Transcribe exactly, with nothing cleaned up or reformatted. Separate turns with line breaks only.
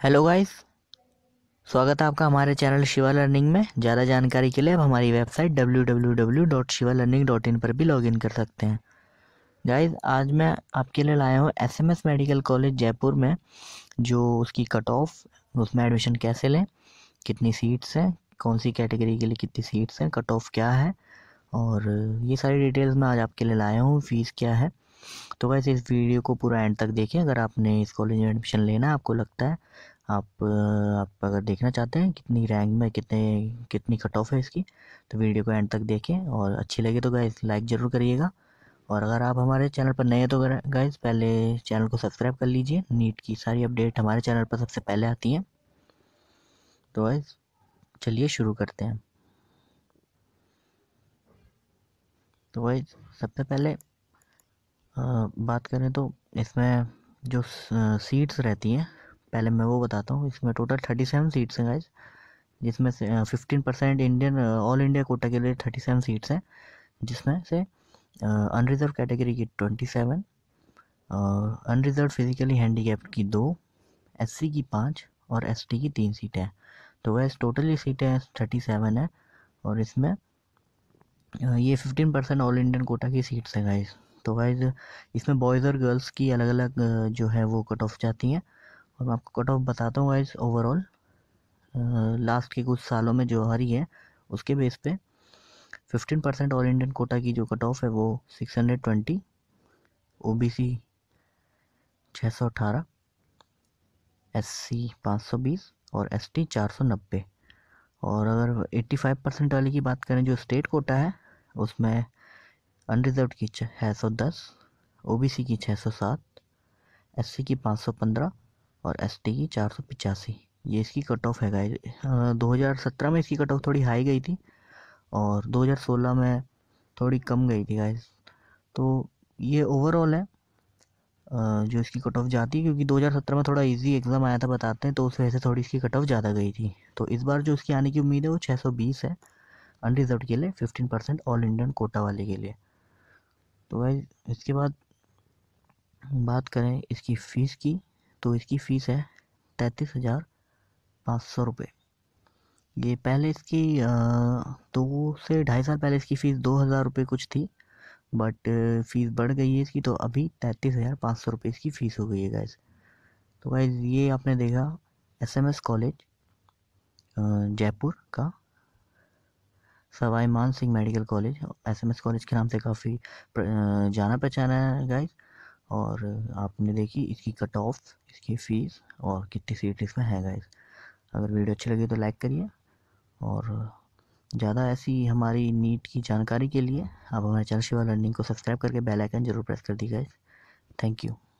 Hello guys. स्वागत है आपका हमारे चैनल शिवा लर्निंग में। ज़्यादा जानकारी के लिए आप हमारी website W W W dot Shiva learning dot in पर भी लॉगिन कर सकते हैं। गाइस, आज मैं आपके लिए लाया हूँ एसएमएस मेडिकल कॉलेज जयपुर में जो उसकी कट ऑफ, उसमें एडमिशन कैसे लें, कितनी सीट्स हैं, कौन सी कैटेगरी के लिए कितनी सीट्स हैं, कट ऑफ क्या है, और ये सारी डिटेल्स मैं आज आपके लिए लाया हूँ। फ़ीस क्या है। तो वैसे इस वीडियो को पूरा एंड तक देखें। अगर आपने इस कॉलेज में एडमिशन लेना है, आपको लगता है आप आप अगर देखना चाहते हैं कितनी रैंक में कितने कितनी कट ऑफ है इसकी, तो वीडियो को एंड तक देखें और अच्छी लगे तो गाइस लाइक ज़रूर करिएगा। और अगर आप हमारे चैनल पर नए हैं तो गाइस पहले चैनल को सब्सक्राइब कर लीजिए। नीट की सारी अपडेट हमारे चैनल पर सबसे पहले आती हैं। तो गाइस चलिए शुरू करते हैं। तो गाइस सबसे पहले अ, बात करें तो इसमें जो सीट्स रहती हैं, पहले मैं वो बताता हूँ। इसमें टोटल थर्टी सेवन सीट्स हैं गाइस, जिसमें से fifteen percent Indian all India quota के लिए थर्टी सेवन सीट्स हैं, जिसमें से अनरिजर्व कैटेगरी की twenty seven, unreserved physically handicapped की दो, एससी की पाँच और एसटी की तीन सीटें हैं। तो वैसे टोटल ये सीटें थर्टी सेवन है और इसमें अ, ये fifteen percent all Indian quota की सीट्स हैं गाइस। तो गाइस इसमें बॉयज़ और गर्ल्स की अलग अलग जो है वो कट ऑफ जाती हैं, और मैं आपको कट ऑफ बताता हूँ गाइस। ओवरऑल लास्ट के कुछ सालों में जो आ रही है उसके बेस पे fifteen percent all Indian quota की जो कट ऑफ है वो सिक्स हंड्रेड ट्वेंटी, ओबीसी छः सौ अठारह, एससी पाँच सौ बीस और एसटी चार सौ नब्बे। और अगर एट्टी फाइव परसेंट वाली की बात करें जो स्टेट कोटा है, उसमें अनरिजर्व की छः सौ दस, ओबीसी की छः सौ सात, एससी की पाँच सौ पंद्रह और एसटी की चार सौ पचासी। ये इसकी कट ऑफ है गाइस। दो हज़ार सत्रह में इसकी कट ऑफ थोड़ी हाई गई थी और दो हज़ार सोलह में थोड़ी कम गई थी गाइस। तो ये ओवरऑल है अ, जो इसकी कट ऑफ जाती है, क्योंकि दो हज़ार सत्रह में थोड़ा इजी एग्ज़ाम आया था बताते हैं, तो उस वजह से थोड़ी इसकी कट ऑफ ज़्यादा गई थी। तो इस बार जो इसकी आने की उम्मीद है वो छः सौ बीस है अनरिजर्व के लिए, fifteen percent all Indian quota वाले के लिए। तो गाइस इसके बाद बात करें इसकी फ़ीस की, तो इसकी फ़ीस है तैंतीस हज़ार पाँच सौ रुपये। ये पहले इसकी अ, दो से ढाई साल पहले इसकी फ़ीस दो हज़ार रुपये कुछ थी, बट फ़ीस बढ़ गई है इसकी, तो अभी तैंतीस हज़ार पाँच सौ रुपये इसकी फ़ीस हो गई है गाइस। तो गाइस ये आपने देखा एसएमएस कॉलेज जयपुर का Sawai Man Singh medical college. SMS college के नाम से काफ़ी जाना पहचाना है गाइस। और आपने देखी इसकी कट ऑफ, इसकी फ़ीस और कितनी सीट इसमें है गाइस। अगर वीडियो अच्छी लगी तो लाइक करिए, और ज़्यादा ऐसी हमारी नीट की जानकारी के लिए आप हमारे चैनल शिवा लर्निंग को सब्सक्राइब करके बेल आइकन जरूर प्रेस कर दीजिए गाइस। Thank you.